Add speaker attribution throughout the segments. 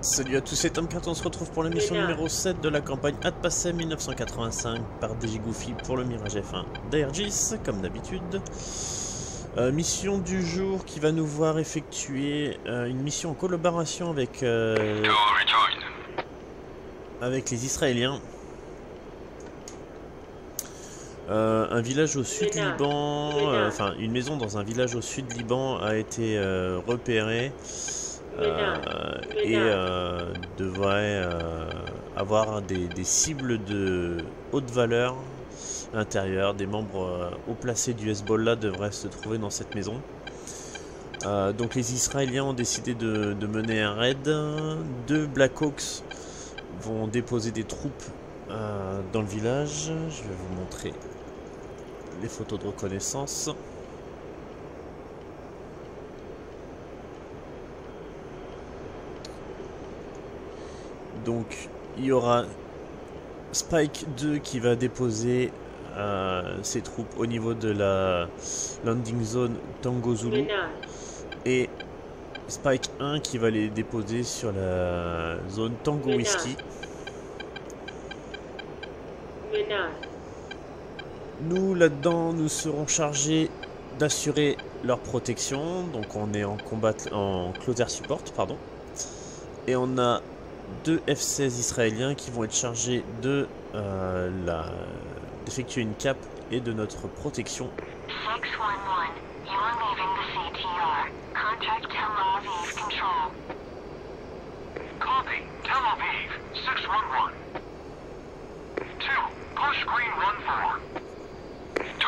Speaker 1: Salut à tous, c'est Tom Kart, on se retrouve pour la mission numéro 7 de la campagne Adpacem 1985 par DJ Goofy pour le Mirage F1 d'Airgis, comme d'habitude. Mission du jour qui va nous voir effectuer une mission en collaboration avec les Israéliens. Un village au sud du Liban, enfin une maison dans un village au sud du Liban a été repérée. Et devrait avoir des cibles de haute valeur à l'intérieur. Des membres haut placés du Hezbollah devraient se trouver dans cette maison. Donc les Israéliens ont décidé de mener un raid. 2 Black Hawks vont déposer des troupes dans le village. Je vais vous montrer les photos de reconnaissance. Donc il y aura Spike 2 qui va déposer ses troupes au niveau de la landing zone Tango Zulu et Spike 1 qui va les déposer sur la zone Tango Whiskey. Nous là-dedans nous serons chargés d'assurer leur protection, donc on est en combat en closer support pardon, et on a 2 F-16 israéliens qui vont être chargés de d'effectuer une cape et de notre protection.
Speaker 2: 611, you are leaving the CTR. Contact Tel Aviv Control.
Speaker 3: Copy, Tel Aviv, 611. 2, push green run 4. 2.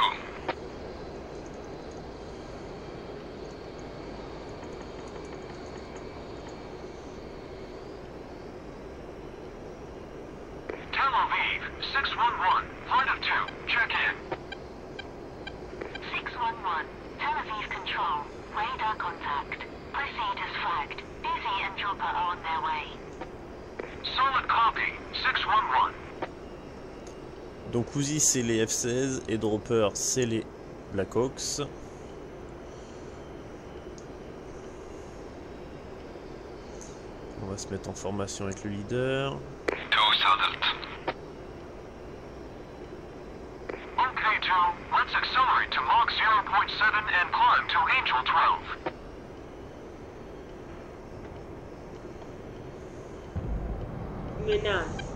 Speaker 3: Tel Aviv, 611, flight of 2, check in.
Speaker 2: 611, Tel Aviv Control. Radar contact. Proceed as flagged. Busy and Chopper are on their way.
Speaker 3: Solid copy, 611.
Speaker 1: Donc Uzi c'est les F-16 et Dropper c'est les Black Hawks. On va se mettre en formation avec le leader.
Speaker 3: 2 settled. Okay, 2, let's accelerate to Mach 0.7 and climb to Angel 12.
Speaker 2: Menace.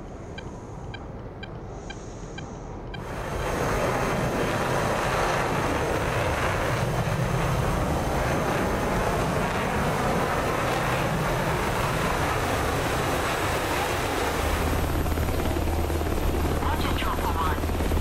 Speaker 2: Roger, Chopper 1.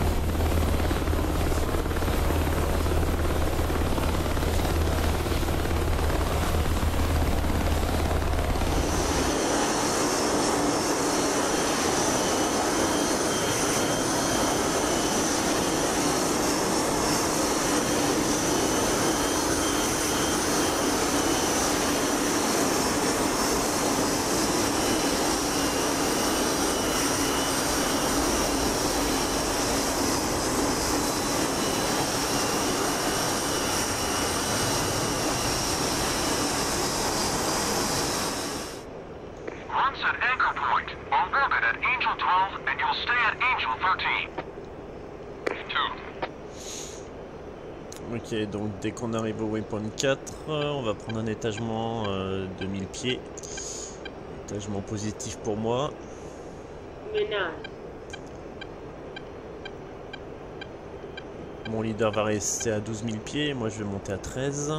Speaker 3: Run set anchor point. Orbit at Angel 12 and you'll stay at Angel 13. 2.
Speaker 1: Ok, donc dès qu'on arrive au waypoint 4, on va prendre un étagement de 1000 pieds. Étagement positif pour moi.
Speaker 2: Menace.
Speaker 1: Mon leader va rester à 12 000 pieds, moi je vais monter à 13.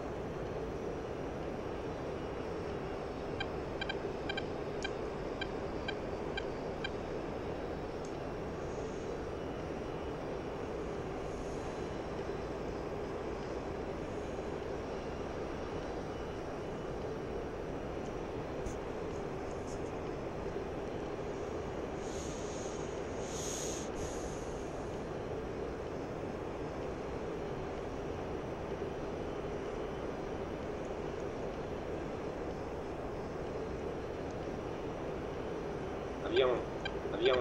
Speaker 4: Avion, avion.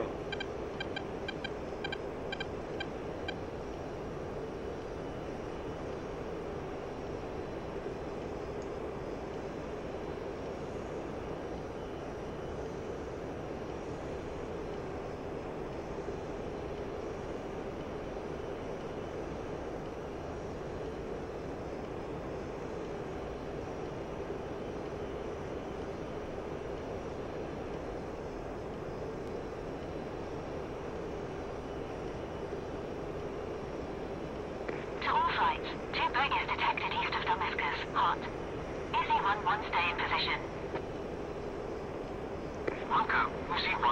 Speaker 2: hot. Easy 1-1, stay in position.
Speaker 3: Luca, Uzi 1-1.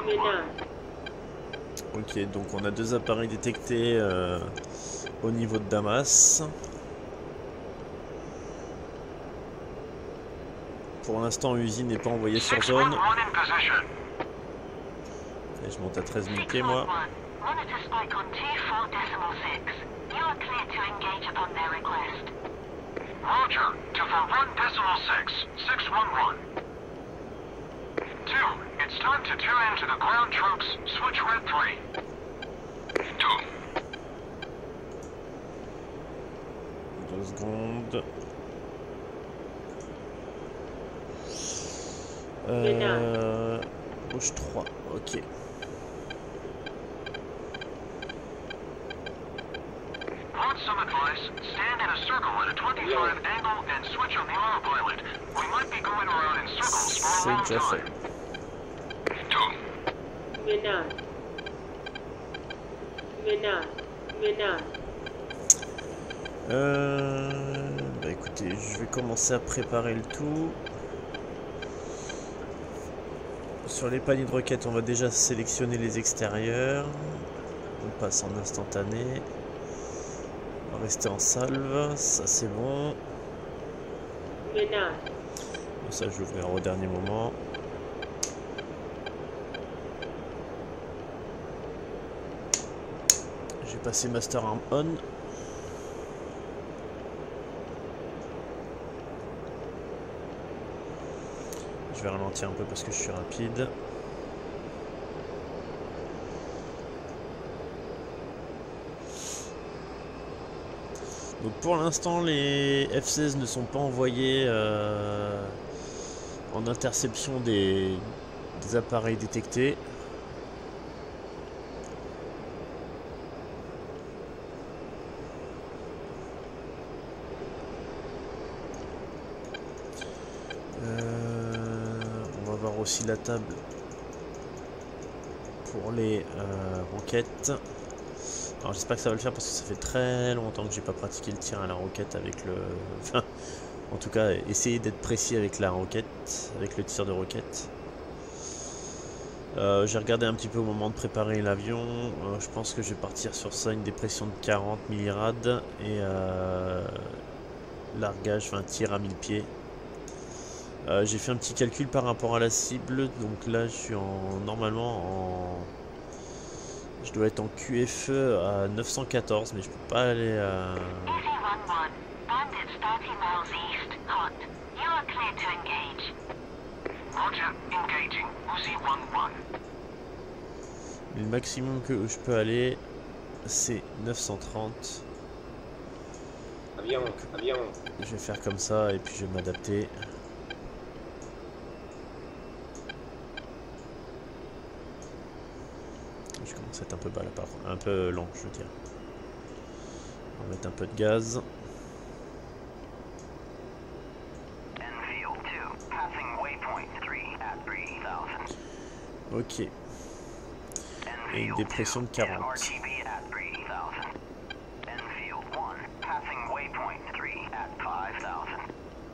Speaker 1: Ok, donc on a 2 appareils détectés au niveau de Damas. Pour l'instant, Uzi n'est pas envoyé sur
Speaker 3: 6-1-1
Speaker 1: zone.
Speaker 3: in position.
Speaker 1: Et je monte à 13 000 pieds, moi.
Speaker 2: 6-1-1, monitor spike on 2-4.6. You are clear to engage upon their request.
Speaker 3: Roger, to for 1.6, 6-1-1. 2, it's time to tune into the ground troops. Switch red 3. 2.
Speaker 1: 2 secondes. Rouge 3, ok.
Speaker 3: Want some advice? Stand in a circle at a 25 angle and switch on the autopilot. We might be going around in circles for a
Speaker 1: C'est
Speaker 3: long
Speaker 1: déjà fait.
Speaker 3: time. 2.
Speaker 1: Bah écoutez, je vais commencer à préparer le tout. Sur les paniers de roquettes, on va déjà sélectionner les extérieurs. On passe en instantané. On va rester en salve, ça c'est bon. Ça je vais ouvrir au dernier moment. J'ai passé Master Arm On. Je vais ralentir un peu parce que je suis rapide. Donc pour l'instant les F-16 ne sont pas envoyés en interception des appareils détectés. On va voir aussi la table pour les roquettes. Alors j'espère que ça va le faire parce que ça fait très longtemps que j'ai pas pratiqué le tir à la roquette avec le... Enfin, en tout cas, essayer d'être précis avec la roquette, avec le tir de roquette. J'ai regardé un petit peu au moment de préparer l'avion. Je pense que je vais partir sur ça, une dépression de 40 millirad et largage, enfin tir à 1000 pieds. J'ai fait un petit calcul par rapport à la cible, donc là je suis normalement en... Je dois être en QFE à 914, mais je peux pas aller à...
Speaker 2: Easy 1-1, bandits 30 miles east, hot. You are clear to engage.
Speaker 3: Roger, engaging. Uzi 1-1.
Speaker 1: Le maximum que je peux aller, c'est 930.
Speaker 4: Avion, avion.
Speaker 1: Je vais faire comme ça et puis je vais m'adapter. Je commence à être un peu bas là, un peu lent, je veux dire. On va mettre un peu de gaz.
Speaker 3: Enfield 2, passing waypoint 3 at 3000.
Speaker 1: Ok. Et une dépression de 40.
Speaker 3: RTB at 3000. Enfield 1, passing waypoint 3 at 5000.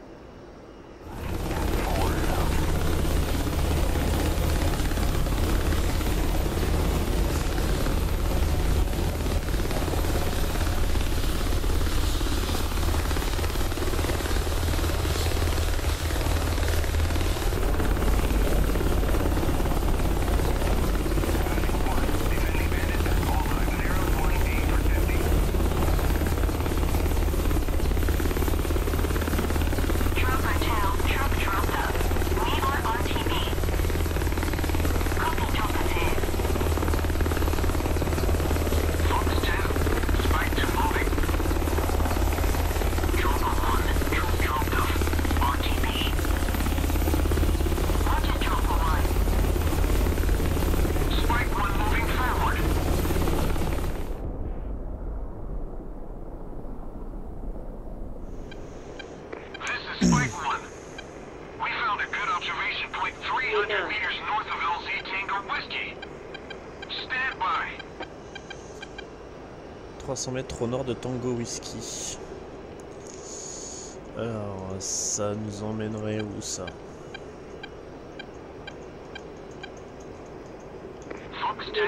Speaker 2: Trooper 2, troop dropped up. We are on TV. Copy Trooper 2.
Speaker 3: Fox 2, Spike 2 moving. Trooper 1, troop dropped off. RTB.
Speaker 2: Roger Trooper 1.
Speaker 3: Spike 1 moving forward. This is Spike 1. We found a good observation point 300 meters north of LZ Tango Whiskey. Stand by.
Speaker 1: 300 mètres au nord de Tango Whiskey. Alors, ça nous emmènerait où ça?
Speaker 3: Fox 2.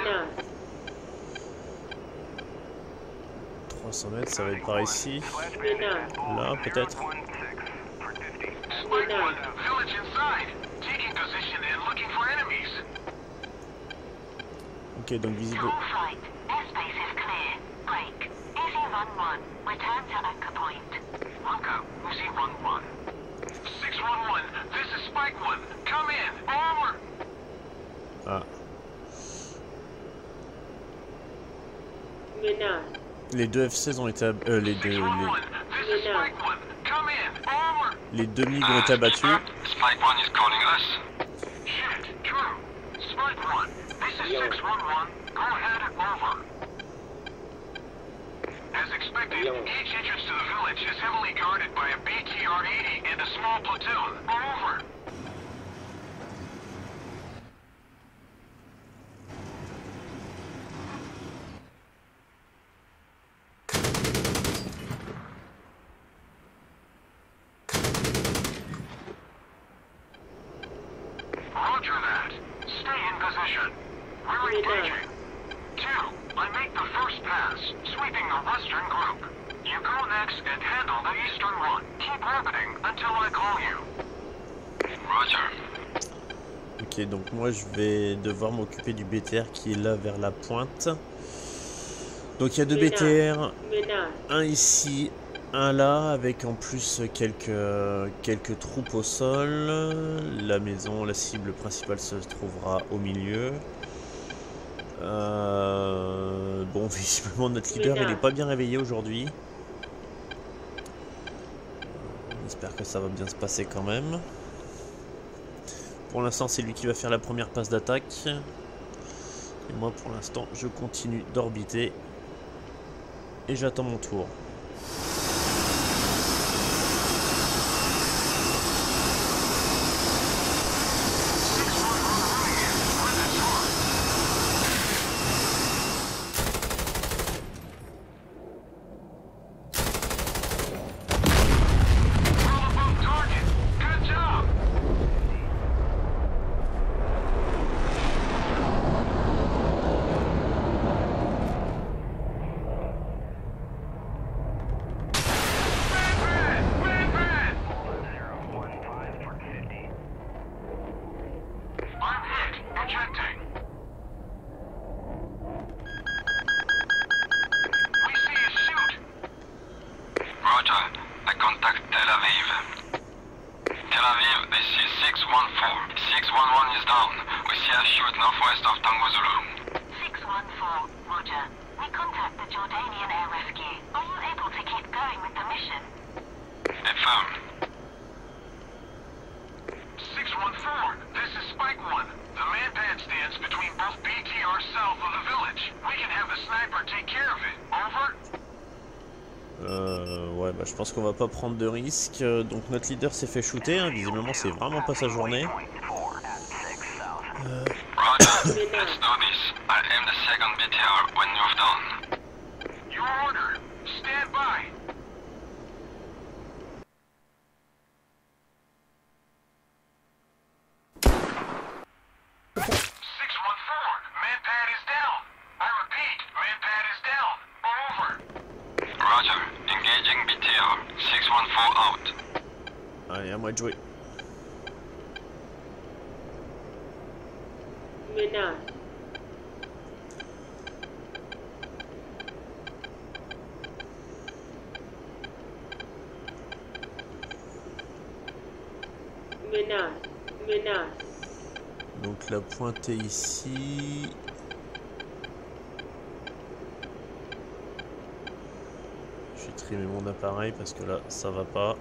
Speaker 1: 300 mètres, ça va être par ici. Là, peut-être.
Speaker 3: Spike 1, village inside. Taking position and looking for enemies.
Speaker 1: Ok, donc visible.
Speaker 2: Full flight. Airspace is clear. Break. Easy 1-1. Return to anchor point.
Speaker 3: Wonka, Uzi 1-1. 611, this is Spike 1. Come in. Over.
Speaker 1: Ah,
Speaker 5: Menace.
Speaker 1: les deux F-16 ont été les
Speaker 3: 611, this is Spike 1. Come in. Over.
Speaker 1: les deux MiG ont été abattus.
Speaker 3: Spike 1 is calling us. Shit, true. Spike 1, this is 611. Go ahead, over. As expected, each entrance to the village is heavily guarded by a BTR-80 and a small platoon. Over. Roger that. Stay in position. We're engaging. 2, I make the first pass, sweeping the western group. You go next and handle the eastern one. Keep orbiting until I call you. Roger.
Speaker 1: Ok, donc moi je vais devoir m'occuper du BTR qui est là vers la pointe. Donc il y a deux BTR,
Speaker 5: Menace.
Speaker 1: un ici, un là, avec en plus quelques troupes au sol. La maison, la cible principale se trouvera au milieu. Bon, visiblement notre leader il est pas bien réveillé aujourd'hui. On espère que ça va bien se passer quand même. Pour l'instant c'est lui qui va faire la première passe d'attaque. Et moi pour l'instant je continue d'orbiter. Et j'attends mon tour.
Speaker 3: Well above target. Good job. I'm hit. Ejecting. We see a shoot. Roger. I contact Tel Aviv. Tel Aviv, this is 614. 611 is down. We see a shoot northwest of Tango Zulu.
Speaker 2: 614. Roger. We contact the Jordanian Air Rescue. Are you able to keep going with the mission?
Speaker 3: Affirm. 614, this is Spike 1. The man-pad stands between both BTR south of the village. We can have the sniper take care of it. Over.
Speaker 1: Ouais, bah je pense qu'on va pas prendre de risques. Donc notre leader s'est fait shooter. Hein. Visiblement c'est vraiment pas sa journée.
Speaker 3: Roger, let's do this. I'll aim the second BTR when you've done. Your order. Stand by. 614, man-pad is down. I repeat, man-pad is down. Over. Roger, engaging BTR. 614 out.
Speaker 1: Allez, à moi de jouer.
Speaker 5: Menace. Menace. Menace.
Speaker 1: Donc la pointe est ici. Je vais trimer mon appareil parce que là ça va pas.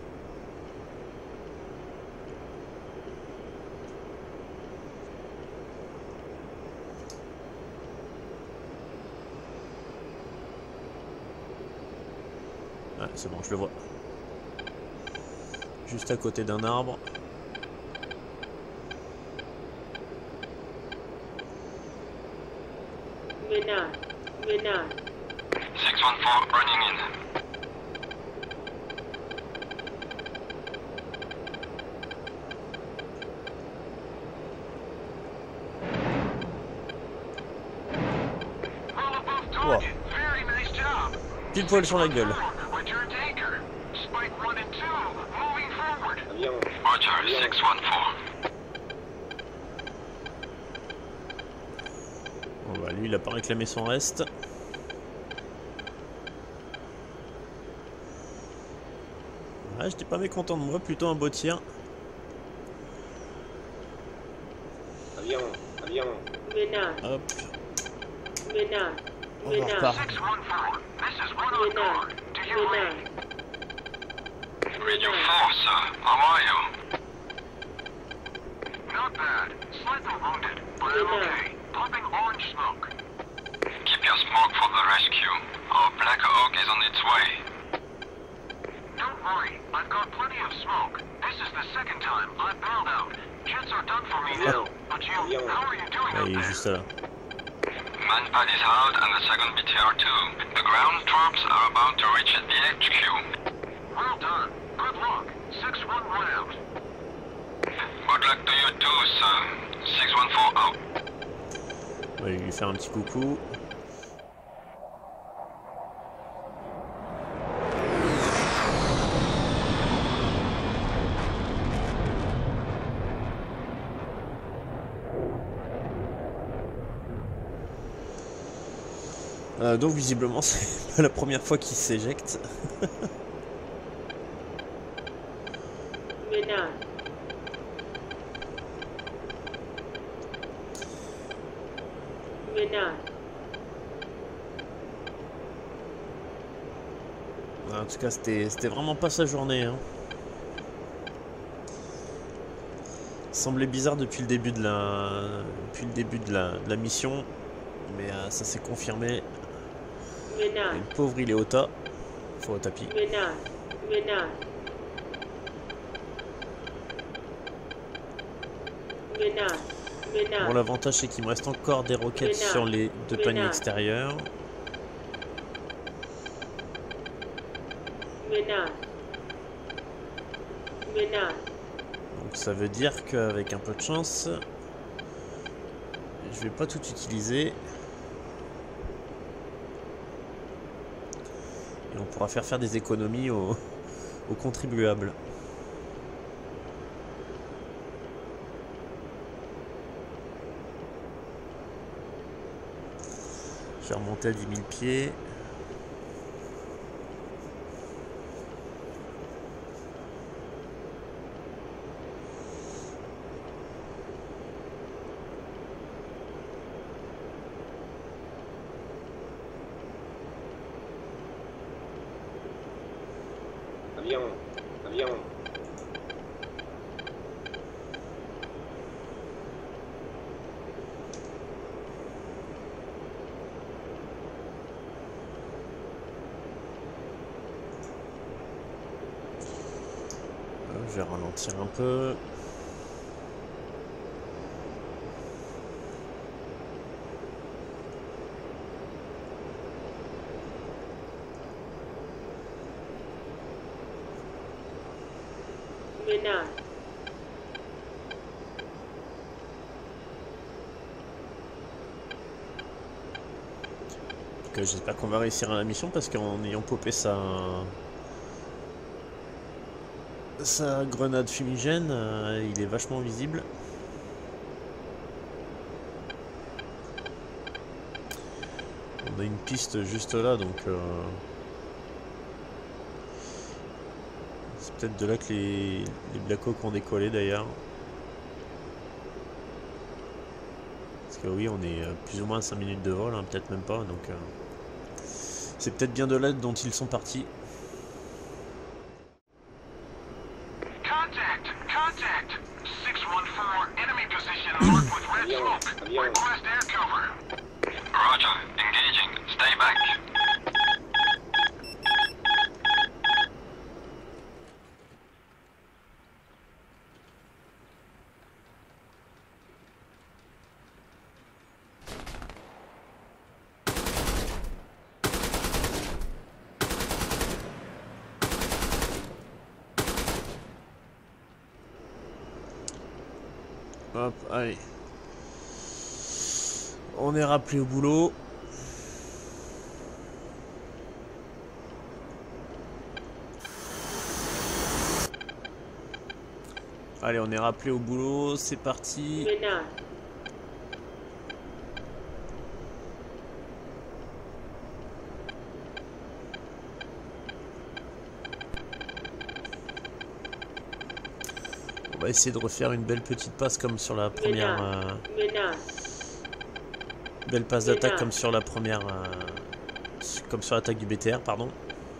Speaker 1: Ouais, c'est bon, je le vois. Juste à côté d'un arbre.
Speaker 5: Menace. Menace.
Speaker 3: 614 running in.
Speaker 1: pile poil sur la gueule.
Speaker 3: Return to anchor. Spike 1 and 2, moving forward.
Speaker 4: Avion.
Speaker 3: Roger, 614.
Speaker 1: Bon bah lui il a pas réclamé son reste. Ouais, j'étais pas mécontent de moi, plutôt un beau tir.
Speaker 4: Avion. Avion.
Speaker 5: Menace.
Speaker 1: Hop,
Speaker 5: Menace.
Speaker 1: on
Speaker 5: Menace.
Speaker 1: repart.
Speaker 3: 614. This is one on guard. Do you read?
Speaker 5: Menace.
Speaker 3: Radio 4, sir. How are you? Not bad. Slightly wounded, but I'm okay. Popping orange smoke. Keep your smoke for the rescue. Our Black Oak is on its way. Don't worry. I've got plenty of smoke. This is the second time I've bailed out. Jets are done for me now. But you, how are you doing
Speaker 1: Ah,
Speaker 3: out
Speaker 1: il est
Speaker 3: there?
Speaker 1: juste là.
Speaker 3: Manpad is out and the second BTR too. The ground troops are about to reach the HQ. Well done. Good luck. 611 out. Good luck to you too, sir. 614 out.
Speaker 1: On va lui faire un petit coucou. Donc visiblement c'est pas la première fois qu'il s'éjecte.
Speaker 5: Menace. Menace.
Speaker 1: En tout cas c'était vraiment pas sa journée. Hein. Semblait bizarre depuis le début de la mission, mais ça s'est confirmé.
Speaker 5: Menace.
Speaker 1: Le pauvre il est au tas, enfin au tapis.
Speaker 5: Menace. Menace. Menace. Menace.
Speaker 1: Bon, l'avantage c'est qu'il me reste encore des roquettes
Speaker 5: Menace.
Speaker 1: sur les deux paniers
Speaker 5: Menace.
Speaker 1: extérieurs.
Speaker 5: Menace. Menace.
Speaker 1: Donc ça veut dire qu'avec un peu de chance, je vais pas tout utiliser. Et on pourra faire des économies aux contribuables. Je vais remonter à 10 000 pieds.
Speaker 4: Avion. Avion.
Speaker 1: Je vais ralentir un peu.
Speaker 5: Menace.
Speaker 1: En tout cas, j'espère qu'on va réussir à la mission parce qu'en ayant popé sa grenade fumigène, il est vachement visible. On a une piste juste là, donc c'est peut-être de là que les Black Hawk ont décollé d'ailleurs. Parce que oui, on est plus ou moins à 5 minutes de vol, hein, peut-être même pas, donc c'est peut-être bien de là dont ils sont partis.
Speaker 3: Contact! Contact! 614, enemy position marked with red smoke.
Speaker 4: Avion.
Speaker 3: Request air cover. Roger, engaging. Stay back.
Speaker 1: Hop, allez. On est rappelé au boulot. Allez, on est rappelé au boulot, c'est parti.
Speaker 5: Menace.
Speaker 1: On va essayer de refaire une belle petite passe comme sur la première...
Speaker 5: Menace.
Speaker 1: belle passe d'attaque comme sur la première... comme sur l'attaque du BTR, pardon.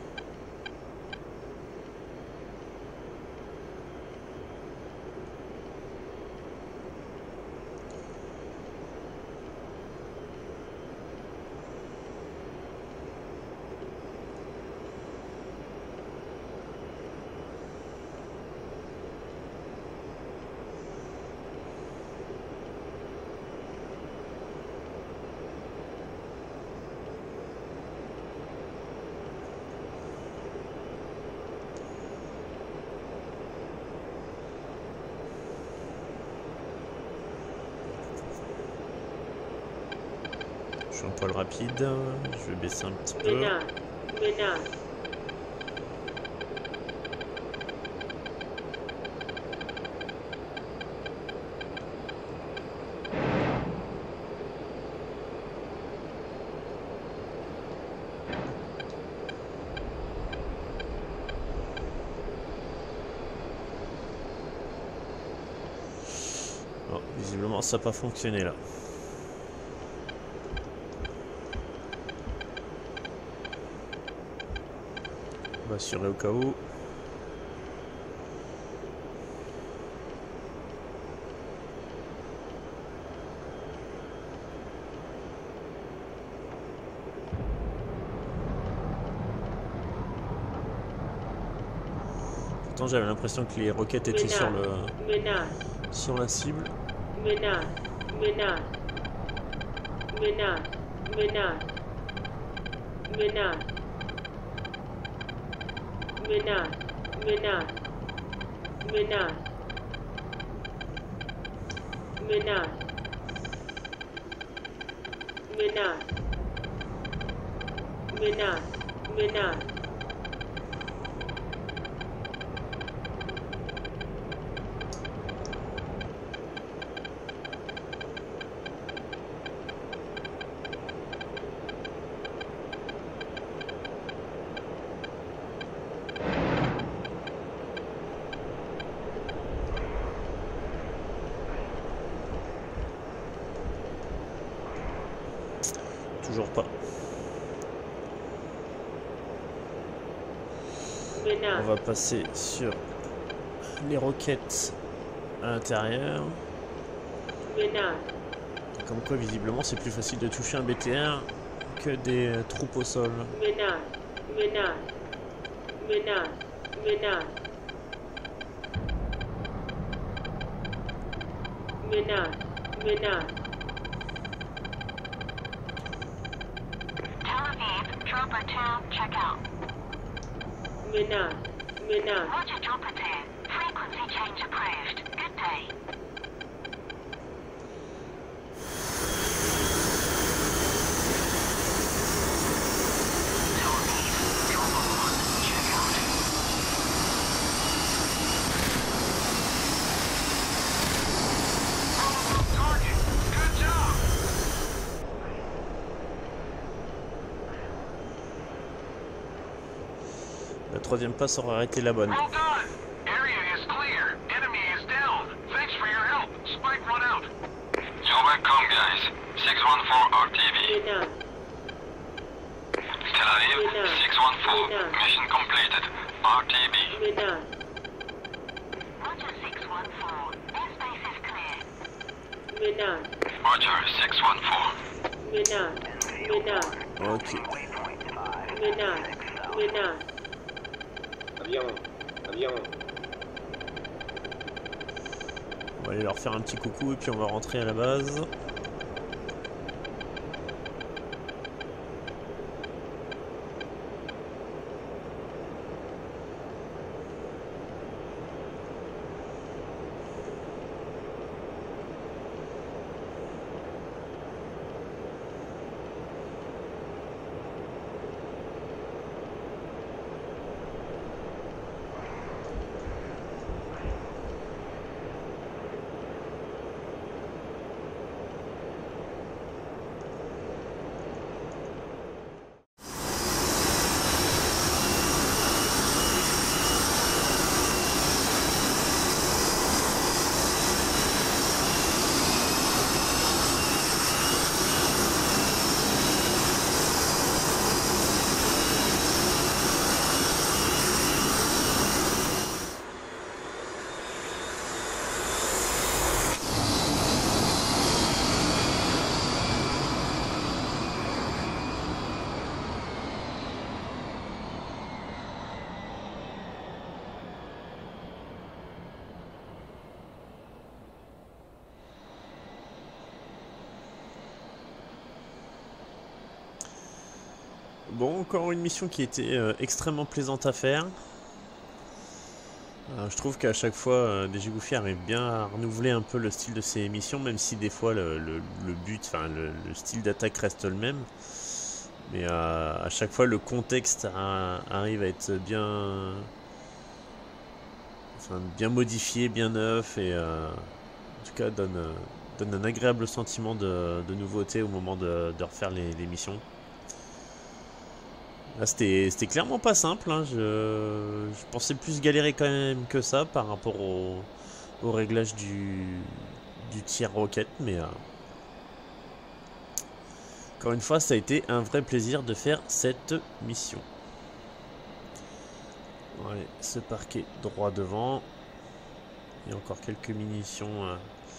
Speaker 1: Je suis un poil rapide, je vais baisser un petit peu.
Speaker 5: Menace. Menace.
Speaker 1: Bon, visiblement ça n'a pas fonctionné là. On va assurer au cas où. Pourtant j'avais l'impression que les roquettes étaient sur le
Speaker 5: Menace.
Speaker 1: sur la cible.
Speaker 5: Menace. Menace. Menace. Menace. Menace. Menace. Menace. Menace. Menace. Menace. Menace. Menace.
Speaker 1: Toujours pas. On va passer sur les roquettes à l'intérieur.
Speaker 5: Menace.
Speaker 1: Comme quoi visiblement c'est plus facile de toucher un BTR que des troupes au sol.
Speaker 5: Menace. Menace. Menace. Menace. Menace. Menace.
Speaker 2: Tel Aviv, Dropper 2, check out.
Speaker 5: Menace. Menace.
Speaker 2: Roger, Dropper 2. Frequency change approved. Good day. Tel Aviv, Dropper 1, check out.
Speaker 3: Target. Good job.
Speaker 1: La troisième passe aura été la bonne.
Speaker 3: Well done. Area is clear. Enemy is down. Thanks for your help. Spike run out.
Speaker 6: You're welcome, guys. 614 RTV.
Speaker 5: Menace.
Speaker 6: Tel Aviv, 614. Mission completed. RTB.
Speaker 5: Menace.
Speaker 2: Roger 614. Airspace is clear.
Speaker 5: Menace.
Speaker 6: Roger, 614.
Speaker 5: Menace. Menace.
Speaker 1: Ok.
Speaker 5: Menace. Menace.
Speaker 4: Avion. Avion.
Speaker 1: On va aller leur faire un petit coucou et puis on va rentrer à la base. Bon, encore une mission qui était extrêmement plaisante à faire. Je trouve qu'à chaque fois, DJ Goofy arrive bien à renouveler un peu le style de ses missions, même si des fois le but, enfin le style d'attaque reste le même. Mais à chaque fois, le contexte arrive à être bien, bien modifié, bien neuf, et en tout cas donne un agréable sentiment de nouveauté au moment de refaire les missions. Là, c'était clairement pas simple, hein. Je pensais plus galérer quand même que ça par rapport au réglage du tir roquette, mais encore une fois, ça a été un vrai plaisir de faire cette mission. Allez, ce parquet droit devant. Il y a encore quelques munitions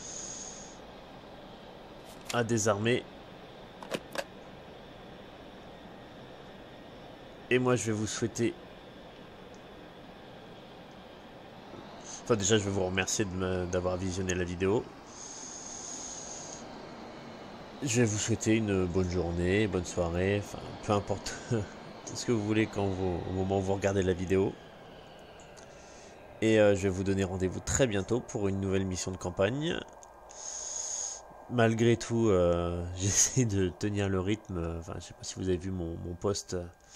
Speaker 1: à désarmer. Et moi, je vais vous souhaiter... Enfin, déjà, je vais vous remercier d'avoir visionné la vidéo. Je vais vous souhaiter une bonne journée, bonne soirée, enfin, peu importe ce que vous voulez au moment où vous regardez la vidéo. Et je vais vous donner rendez-vous très bientôt pour une nouvelle mission de campagne. Malgré tout, j'essaie de tenir le rythme. Enfin, je sais pas si vous avez vu mon post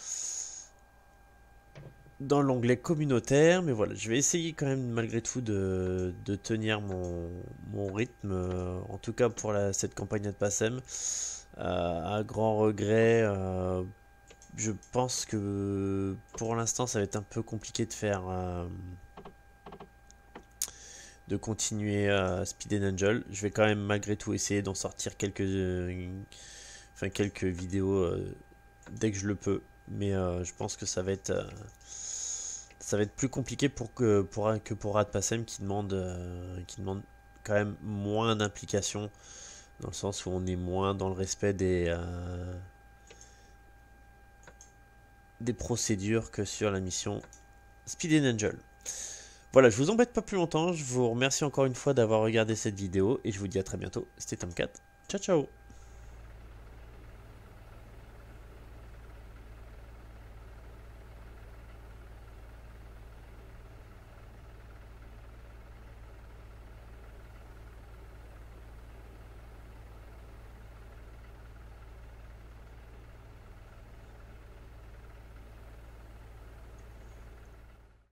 Speaker 1: dans l'onglet communautaire, mais voilà, je vais essayer quand même malgré tout de tenir mon rythme, en tout cas pour cette campagne de PASEM. À grand regret, je pense que pour l'instant ça va être un peu compliqué de continuer Speed and Angel. Je vais quand même malgré tout essayer d'en sortir quelques vidéos dès que je le peux, mais je pense que ça va être plus compliqué que pour Rad PASEM qui demande quand même moins d'implication, dans le sens où on est moins dans le respect des procédures que sur la mission Speed and Angel. Voilà, je vous embête pas plus longtemps, je vous remercie encore une fois d'avoir regardé cette vidéo et je vous dis à très bientôt. C'était Tomcat, ciao ciao.